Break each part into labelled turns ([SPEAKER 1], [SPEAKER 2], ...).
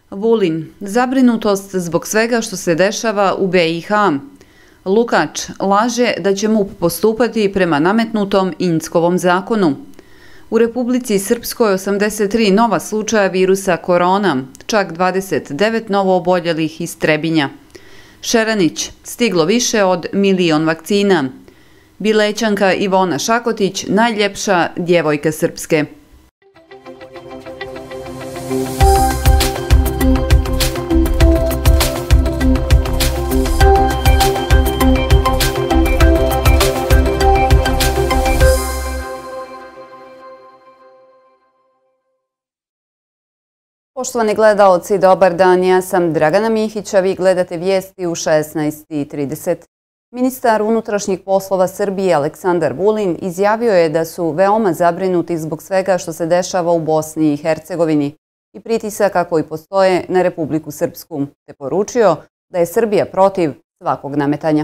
[SPEAKER 1] Vulin, zabrinutost zbog svega što se dešava u BiH. Lukač laže da će MUP postupati prema nametnutom Inckovom zakonu. U Republici Srpskoj 83 nova slučaja virusa korona, čak 29 novooboljelih iz Trebinja. Šeranić, stiglo više od 1.000.000 vakcina. Bilećanka Ivona Šakotić, najljepša djevojka Srpske. Poštovani gledaoci, dobar dan, ja sam Dragana Mihić, a vi gledate vijesti u 16:30. Ministar unutrašnjih poslova Srbije Aleksandar Vulin izjavio je da su veoma zabrinuti zbog svega što se dešava u Bosni i Hercegovini i pritisaka koji postoje na Republiku Srpsku, te poručio da je Srbija protiv svakog nametanja.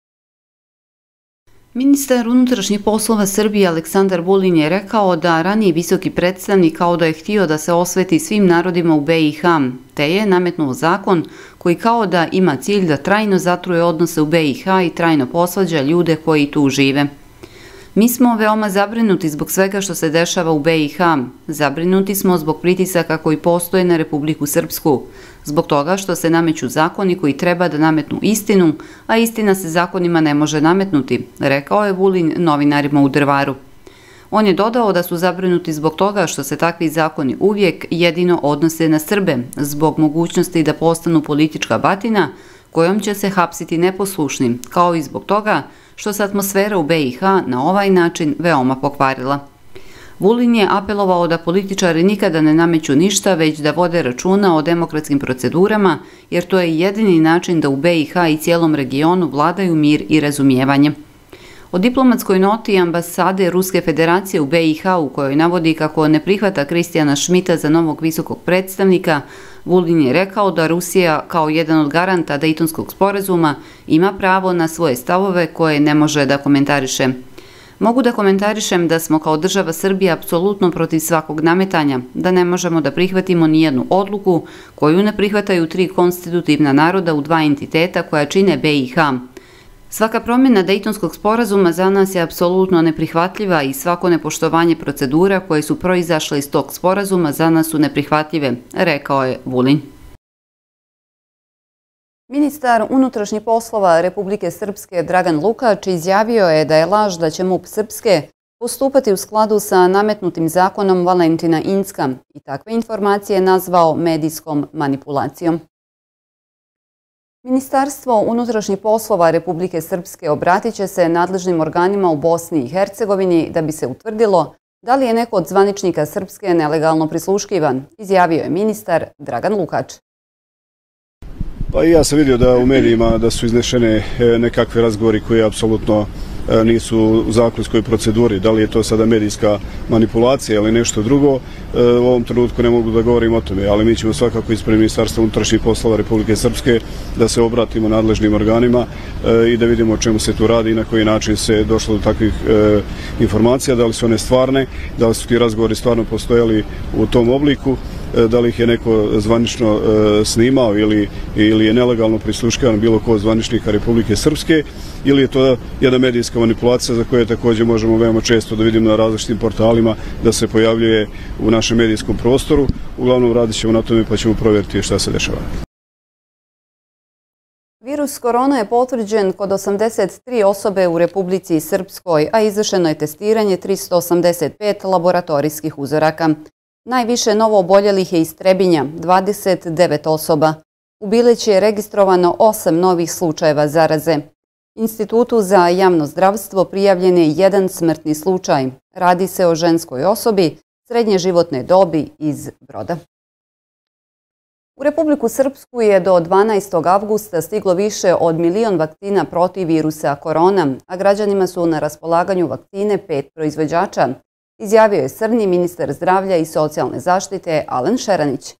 [SPEAKER 1] Ministar unutrašnjih poslova Srbije Aleksandar Vulin je rekao da raniji visoki predstavnik kao da je htio da se osveti svim narodima u BiH, te je nametnuo zakon koji kao da ima cilj da trajno zatruje odnose u BiH i trajno posvađa ljude koji tu žive. Mi smo veoma zabrinuti zbog svega što se dešava u BiH. Zabrinuti smo zbog pritisaka koji postoje na Republiku Srpsku, zbog toga što se nameću zakoni koji treba da nametnu istinu, a istina se zakonima ne može nametnuti, rekao je Vulin novinarima u Drvaru. On je dodao da su zabrinuti zbog toga što se takvi zakoni uvijek jedino odnose na Srbe, zbog mogućnosti da postanu politička batina kojom će se hapsiti neposlušnim, kao i zbog toga što se atmosfera u BiH na ovaj način veoma pokvarila. Vulin je apelovao da političari nikada ne nameću ništa, već da vode računa o demokratskim procedurama, jer to je jedini način da u BiH i cijelom regionu vladaju mir i razumijevanje. O diplomatskoj noti ambasade Ruske federacije u BiH u kojoj navodi kako ne prihvata Kristijana Šmita za novog visokog predstavnika, Vulin je rekao da Rusija kao jedan od garanta Dejtonskog sporazuma ima pravo na svoje stavove koje ne može da komentariše. Mogu da komentarišem da smo kao država Srbija apsolutno protiv svakog nametanja, da ne možemo da prihvatimo nijednu odluku koju ne prihvataju tri konstitutivna naroda u dva entiteta koja čine BiH. Svaka promjena Dejtonskog sporazuma za nas je apsolutno neprihvatljiva i svako nepoštovanje procedura koje su proizašle iz tog sporazuma za nas su neprihvatljive, rekao je Vulin. Ministar unutrašnjih poslova Republike Srpske Dragan Lukač izjavio je da je laž da će MUP Srpske postupati u skladu sa nametnutim zakonom Valentina Incka i takve informacije nazvao medijskom manipulacijom. Ministarstvo unutrašnjih poslova Republike Srpske obratit će se nadležnim organima u Bosni i Hercegovini da bi se utvrdilo da li je neko od zvaničnika Srpske nelegalno prisluškivan, izjavio je ministar Dragan Lukač.
[SPEAKER 2] Pa i ja sam vidio da u medijima da su iznešene nekakve razgovori koji apsolutno nisu u zakonskoj proceduri. Da li je to sada medijska manipulacija ili nešto drugo, u ovom trenutku ne mogu da govorim o tome, ali mi ćemo svakako ispred Ministarstva unutrašnjih poslova Republike Srpske da se obratimo nadležnim organima i da vidimo o čemu se tu radi i na koji način se došlo do takvih informacija, da li su one stvarne, da li su ti razgovori stvarno postojali u tom obliku, da li ih je neko zvanično snimao ili je nelegalno prisluškivan bilo ko od zvaničnika Republike Srpske, ili je to jedna medijska manipulacija za koje također možemo veoma često da vidimo na različitim portalima da se pojavljuje u našem medijskom prostoru. Uglavnom radit ćemo na tome pa ćemo provjeriti šta se dešava.
[SPEAKER 1] Virus korona je potvrđen kod 83 osobe u Republici Srpskoj, a izvršeno je testiranje 385 laboratorijskih uzoraka. Najviše novooboljelih je iz Trebinja, 29 osoba. U Bileći je registrovano 8 novih slučajeva zaraze. Institutu za javno zdravstvo prijavljen je jedan smrtni slučaj. Radi se o ženskoj osobi srednje životne dobi iz Broda. U Republiku Srpsku je do 12. avgusta stiglo više od 1.000.000 vakcina protiv virusa korona, a građanima su na raspolaganju vakcine 5 proizvođača, izjavio je srpski ministar zdravlja i socijalne zaštite Alen Šeranić.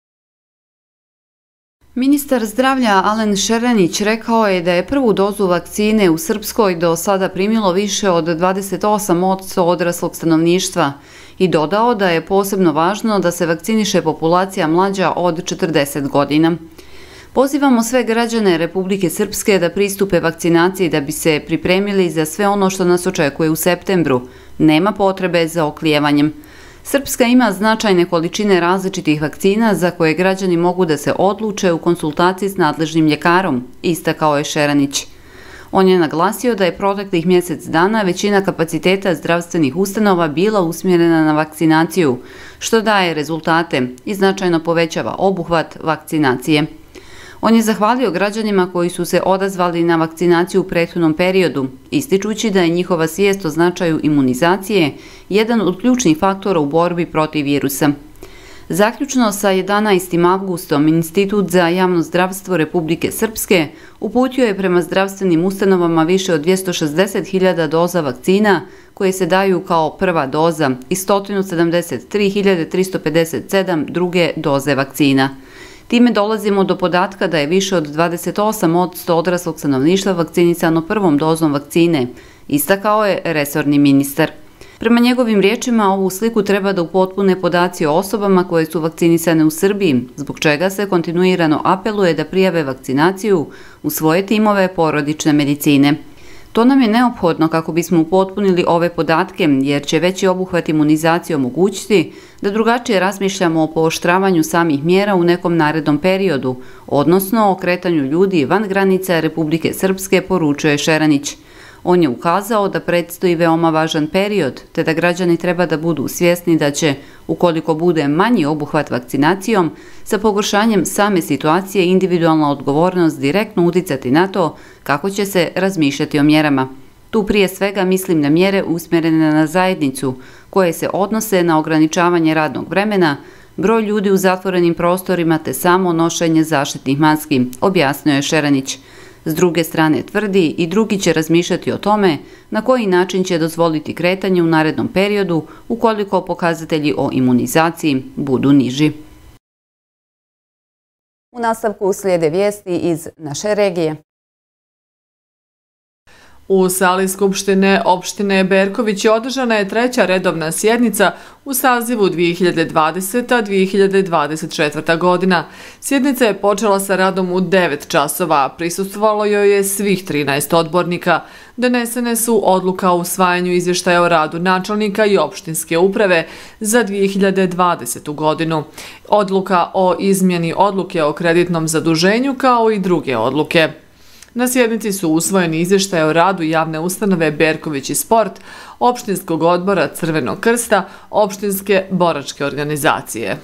[SPEAKER 1] Ministar zdravlja Alen Šeranić rekao je da je prvu dozu vakcine u Srpskoj do sada primilo više od 28% odraslog stanovništva i dodao da je posebno važno da se vakciniše populacija mlađa od 40 godina. Pozivamo sve građane Republike Srpske da pristupe vakcinaciji da bi se pripremili za sve ono što nas očekuje u septembru. Nema potrebe za oklijevanjem. Srpska ima značajne količine različitih vakcina za koje građani mogu da se odluče u konsultaciji s nadležnim ljekarom, istakao je Šeranić. On je naglasio da je proteklih mjesec dana većina kapaciteta zdravstvenih ustanova bila usmjerena na vakcinaciju, što daje rezultate i značajno povećava obuhvat vakcinacije. On je zahvalio građanima koji su se odazvali na vakcinaciju u prethodnom periodu, ističući da je njihova svijest o značaju imunizacije jedan od ključnih faktora u borbi protiv virusa. Zaključno sa 11. avgustom, Institut za javno zdravstvo Republike Srpske uputio je prema zdravstvenim ustanovama više od 260.000 doza vakcina koje se daju kao prva doza i 173.357 druge doze vakcina. Time dolazimo do podatka da je više od 28% odraslog stanovništva vakcinisano prvom dozom vakcine, istakao je resorni ministar. Prema njegovim riječima, ovu sliku treba da upotpune podaci o osobama koje su vakcinisane u Srbiji, zbog čega se kontinuirano apeluje da prijave vakcinaciju u svoje timove porodične medicine. To nam je neophodno kako bismo upotpunili ove podatke, jer će veći obuhvat imunizacije omogućiti da drugačije razmišljamo o pooštravanju samih mjera u nekom narednom periodu, odnosno o kretanju ljudi van granica Republike Srpske, poručuje Šeranić. On je ukazao da predstoji veoma važan period, te da građani treba da budu svjesni da će, ukoliko bude manji obuhvat vakcinacijom, sa pogoršanjem same situacije individualna odgovornost direktno uticati na to kako će se razmišljati o mjerama. Tu prije svega mislim na mjere usmjerene na zajednicu, koje se odnose na ograničavanje radnog vremena, broj ljudi u zatvorenim prostorima te samo nošenje zaštitnih maski, objasnio je Šeranić. S druge strane tvrdi i drugi će razmišljati o tome na koji način će dozvoliti kretanje u narednom periodu ukoliko pokazatelji o imunizaciji budu niži.
[SPEAKER 3] U nastavku slijede vijesti iz naše regije.
[SPEAKER 4] U sali Skupštine opštine Berković održana je treća redovna sjednica u sazivu 2020-2024. godina. Sjednica je počela sa radom u 9 časova, prisustvovalo joj je svih 13 odbornika. Donesene su odluka o usvajanju izvještaja o radu načelnika i opštinske uprave za 2020. godinu, odluka o izmjeni odluke o kreditnom zaduženju kao i druge odluke. Na sjednici su usvojeni izvještaje o radu javne ustanove Berković i sport, opštinskog odbora Crvenog krsta, opštinske boračke organizacije.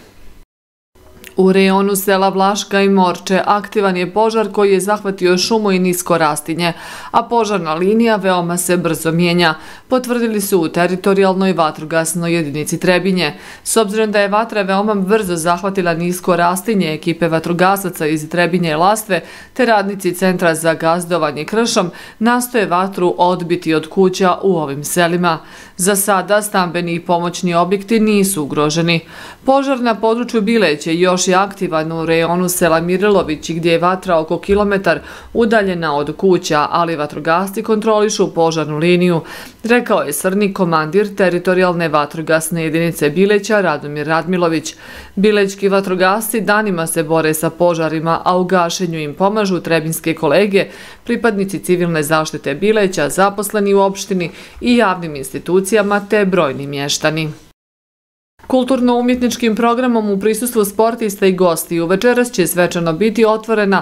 [SPEAKER 4] U rejonu sela Vlaška i Morče aktivan je požar koji je zahvatio šumu i nisko rastinje, a požarna linija veoma se brzo mijenja, potvrdili su u teritorijalnoj vatrogasnoj jedinici Trebinje. S obzirom da je vatra veoma brzo zahvatila nisko rastinje, ekipe vatrogasaca iz Trebinje i Lastve te radnici Centra za gazdovanje kršom nastoje vatru odbiti od kuća u ovim selima. Za sada stambeni i pomoćni objekti nisu ugroženi. Požar na području Bileće još je aktivan u rejonu sela Mirilović gdje je vatra oko kilometar udaljena od kuća, ali vatrogasci kontrolišu požarnu liniju, rekao je srni komandir teritorijalne vatrogasne jedinice Bileća Radomir Radmilović. Bilećki vatrogasci danima se bore sa požarima, a u gašenju im pomažu trebinske kolege, pripadnici civilne zaštite Bileća, zaposleni u opštini i javnim institucijama te brojni mještani. Kulturno-umjetničkim programom u prisustvu sportista i gostiju večeras će svečano biti otvorena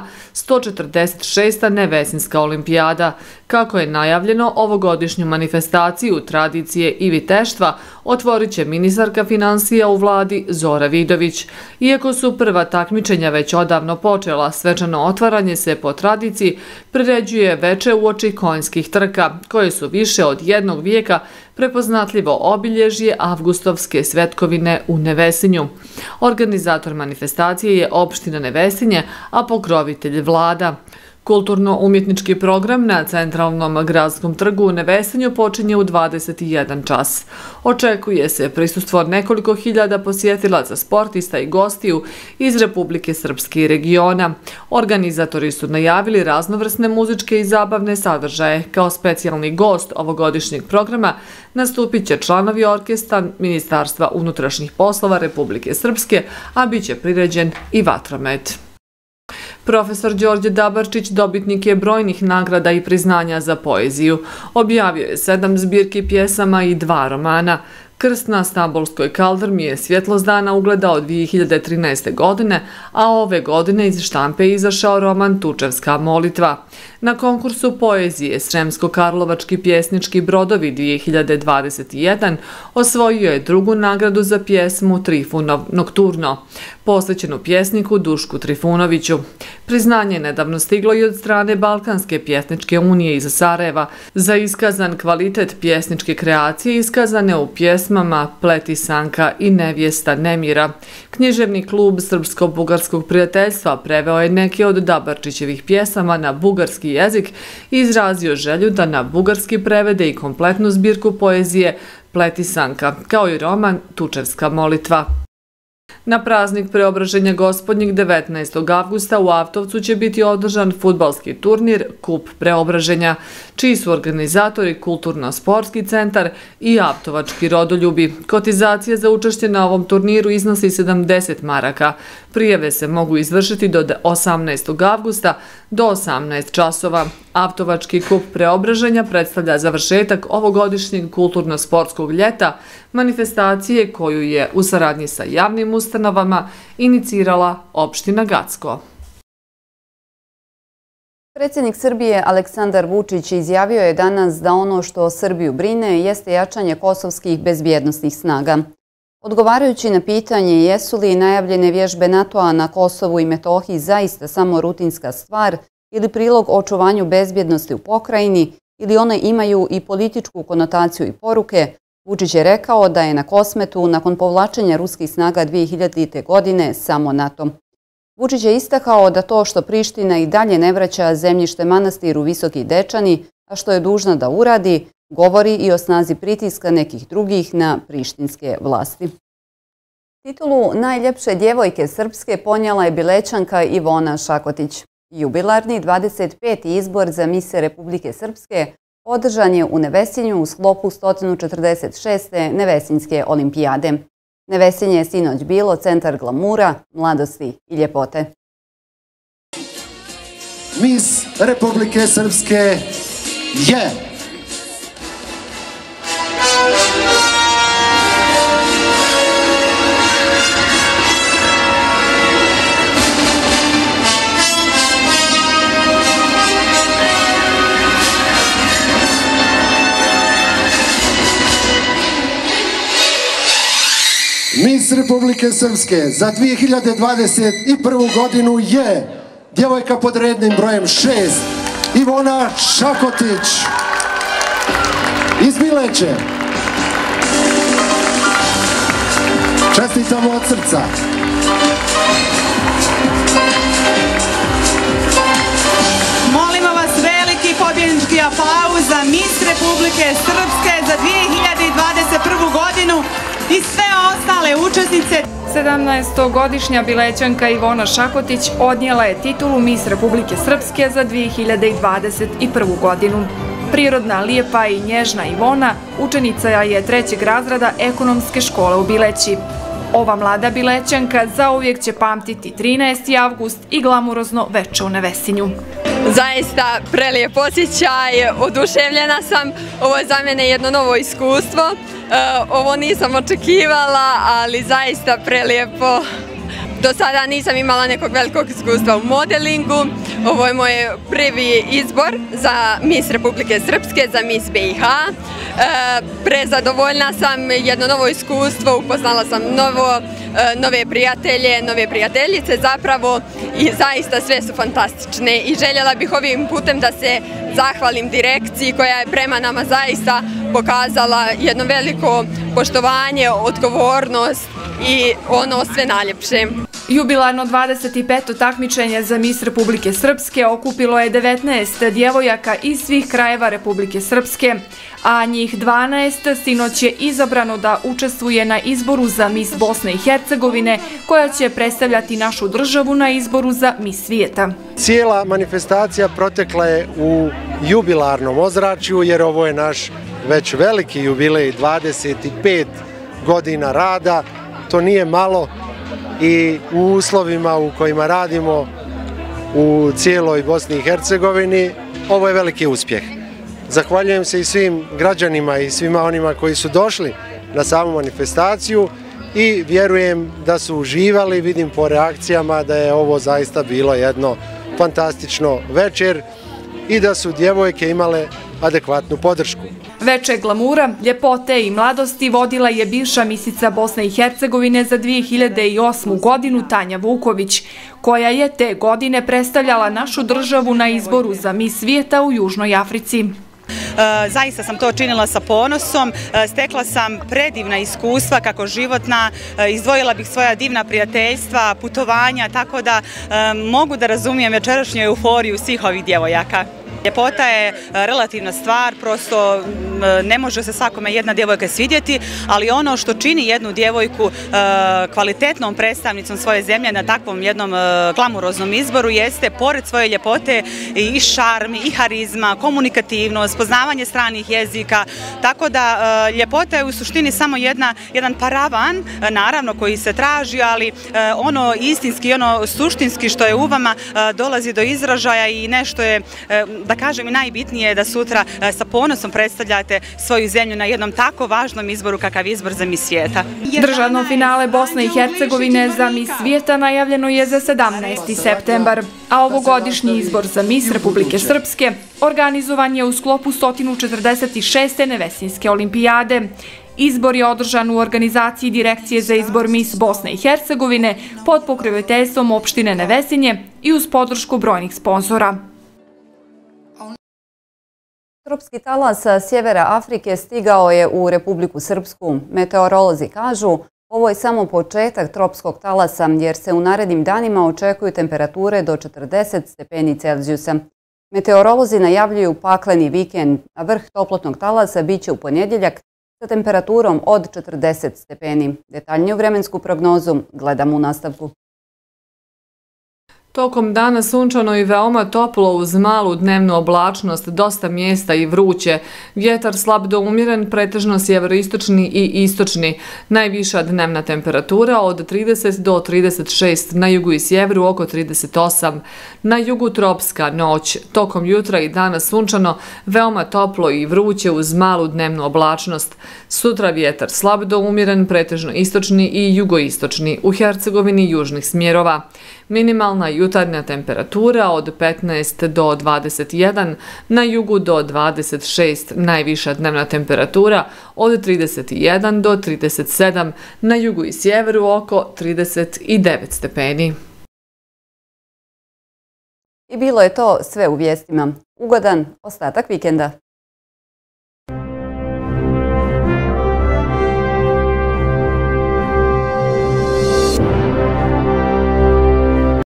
[SPEAKER 4] 146. Nevesinska olimpijada. Kako je najavljeno, ovogodišnju manifestaciju tradicije i viteštva otvorit će ministarka finansija u vladi Zora Vidović. Iako su prva takmičenja već odavno počela, svečano otvaranje se po tradiciji priređuje veče uoči konjskih trka, koje su više od jednog vijeka prepoznatljivo obilježje avgustovske svetkovine u Nevesinju. Organizator manifestacije je opština Nevesinje, a pokrovitelj vlada. Kulturno-umjetnički program na centralnom gradskom trgu u Nevesinju počinje u 21 čas. Očekuje se prisustvo nekoliko hiljada posjetilaca, sportista i gostiju iz Republike Srpske i regiona. Organizatori su najavili raznovrsne muzičke i zabavne sadržaje. Kao specijalni gost ovogodišnjeg programa nastupit će članovi orkestra Ministarstva unutrašnjih poslova Republike Srpske, a bit će priređen i vatromet. Profesor Đorđe Dabarčić dobitnik je brojnih nagrada i priznanja za poeziju. Objavio je 7 zbirki pjesama i 2 romana. Krst na Stambolskoj kaldrmi je svjetlost dana ugledao 2013. godine, a ove godine iz štampe je izašao roman Tučevska molitva. Na konkursu poezije Sremsko-Karlovački pjesnički brodovi 2021 osvojio je 2. nagradu za pjesmu Trifunov nokturno, posvećenu pjesniku Dušku Trifunoviću. Priznanje je nedavno stiglo i od strane Balkanske pjesničke unije iz Sarajeva za iskazan kvalitet pjesničke kreacije iskazane u pjesmama Pletisanka i Nevjesta Nemira. Književni klub Srpsko-bugarskog prijateljstva preveo je neke od Dabarčićevih pjesama na bugarski jezik i izrazio želju da na bugarski prevede i kompletnu zbirku poezije Pletisanka, kao i roman Tučevska molitva. Na praznik Preobraženja Gospodnjeg 19. avgusta u Avtovcu će biti održan fudbalski turnir Kup Preobraženja, čiji su organizatori Kulturno-sportski centar i Avtovački rodoljubi. Kotizacija za učešće na ovom turniru iznosi 70 maraka. Prijave se mogu izvršiti do 18. avgusta do 18 časova. Avtovački kup Preobraženja predstavlja završetak ovogodišnjeg kulturno-sportskog ljeta, manifestacije koju je u saradnji sa javnim ustanovama inicirala opština Gacko.
[SPEAKER 3] Predsjednik Srbije Aleksandar Vučić izjavio je danas da ono što Srbiju brine jeste jačanje kosovskih bezbjednosnih snaga. Odgovarajući na pitanje jesu li najavljene vježbe NATO-a na Kosovu i Metohiji zaista samo rutinska stvar ili prilog očuvanju bezbjednosti u pokrajini ili one imaju i političku konotaciju i poruke, Vučić je rekao da je na Kosmetu nakon povlačenja ruskih snaga 2000. godine samo NATO. Vučić je istakao da to što Priština i dalje ne vraća zemljište manastiru Visoki Dečani, a što je dužna da uradi, govori i o snazi pritiska nekih drugih na prištinske vlasti. Titulu najljepše djevojke Srpske ponijela je Bilećanka Ivona Šakotić. Jubilarni 25. izbor za mise Republike Srpske održan je u Nevesinju u sklopu 146. Nevesinjske olimpijade. Nevesinje je sinoć bilo centar glamura, mladosti i ljepote.
[SPEAKER 5] Mis Republike Srpske je... Mis Republike Srpske za 2021. godinu je djevojka pod rednim brojem 6, Ivona Šakotić iz Bileće. Čestitamo od srca.
[SPEAKER 6] Molimo vas veliki pobjednički aplauz za Mis Republike Srpske za 2021. godinu i sve ostale učesnice.
[SPEAKER 7] 17-godišnja Bilećanka Ivona Šakotić odnijela je titulu Mis Republike Srpske za 2021. godinu. Prirodna, lijepa i nježna Ivona učenica je 3. razreda ekonomske škole u Bileći. Ova mlada Bilećanka zauvijek će pamtiti 13. avgust i glamurozno veče u Nevesinju.
[SPEAKER 8] Zaista prelijep osjećaj, oduševljena sam, ovo je za mene jedno novo iskustvo, ovo nisam očekivala, ali zaista prelijepo. Do sada nisam imala nekog velikog iskustva u modelingu, ovo je moj prvi izbor za Mis Republike Srpske, za Mis BiH. Prezadovoljna sam, jedno novo iskustvo, upoznala sam nove prijatelje, nove prijateljice zapravo i zaista sve su fantastične i željela bih ovim putem da se zahvalim direkciji koja je prema nama zaista pokazala jedno veliko poštovanje, odgovornost i ono sve najljepše.
[SPEAKER 7] Jubilarno 25. takmičenje za Mis Republike Srpske okupilo je 19 djevojaka iz svih krajeva Republike Srpske, a njih 12 sinoć je izabrano da učestvuje na izboru za Mis Bosne i Hercegovine, koja će predstavljati našu državu na izboru za Mis svijeta.
[SPEAKER 5] Cijela manifestacija protekla je u jubilarnom ozračju, jer ovo je naš već veliki jubilej, 25 godina rada. To nije malo i u uslovima u kojima radimo u cijeloj Bosni i Hercegovini, ovo je veliki uspjeh. Zahvaljujem se i svim građanima i svima onima koji su došli na samu manifestaciju i vjerujem da su uživali, vidim po reakcijama da je ovo zaista bilo jedno fantastično večer i da su djevojke imale adekvatnu podršku.
[SPEAKER 7] Veče glamura, ljepote i mladosti vodila je bivša misica Bosne i Hercegovine za 2008. godinu Tanja Vuković, koja je te godine predstavljala našu državu na izboru za Mis svijeta u Južnoj Africi.
[SPEAKER 6] Zaista sam to činila sa ponosom, stekla sam predivna iskustva kako životna, izdvojila bih svoja divna prijateljstva, putovanja, tako da mogu da razumijem večerašnju euforiju svih ovih djevojaka. Ljepota je relativna stvar, prosto ne može se svakome jedna djevojka svidjeti, ali ono što čini jednu djevojku kvalitetnom predstavnicom svoje zemlje na takvom jednom glamuroznom izboru jeste, pored svoje ljepote, i šarm, i harizma, komunikativnost, poznavanje stranih jezika, tako da ljepota je u suštini samo jedan paravan, naravno, koji se traži, ali ono istinski, ono suštinski što je u vama dolazi do izražaja i nešto je, da kažem, i najbitnije je da sutra sa ponosom predstavljate svoju zemlju na jednom tako važnom izboru kakav izbor za Mis svijeta.
[SPEAKER 7] Državno finale Bosne i Hercegovine za Mis svijeta najavljeno je za 17. septembar, a ovogodišnji izbor za Mis Republike Srpske organizovan je u sklopu 146. Nevesinjske olimpijade. Izbor je održan u organizaciji Direkcije za izbor Mis Bosne i Hercegovine pod pokroviteljstvom opštine Nevesinje i uz podršku brojnih sponzora.
[SPEAKER 3] Tropski talas sa sjevera Afrike stigao je u Republiku Srpsku. Meteorolozi kažu, ovo je samo početak tropskog talasa jer se u narednim danima očekuju temperature do 40 stepeni Celzijusa. Meteorolozi najavljuju pakleni vikend, a vrh toplotnog talasa biće u ponedjeljak sa temperaturom od 40 stepeni. Detaljniju vremensku prognozu gledamo u nastavku.
[SPEAKER 4] Tokom dana sunčano i veoma toplo uz malu dnevnu oblačnost, dosta mjesta i vruće. Vjetar slab do umjeren, pretežno sjeveroistočni i istočni. Najviša dnevna temperatura od 30 do 36, na jugu i sjeveru oko 38. Na jugu tropska noć. Tokom jutra i dana sunčano, veoma toplo i vruće uz malu dnevnu oblačnost. Sutra vjetar slab do umjeren, pretežno istočni i jugoistočni. U Hercegovini južnih smjerova. Minimalna jutarnja temperatura od 15 do 21, na jugu do 26, najviša dnevna temperatura od 31 do 37, na jugu i sjeveru oko 39 stepeni.
[SPEAKER 3] I bilo je to sve u vijestima. Ugodan ostatak vikenda.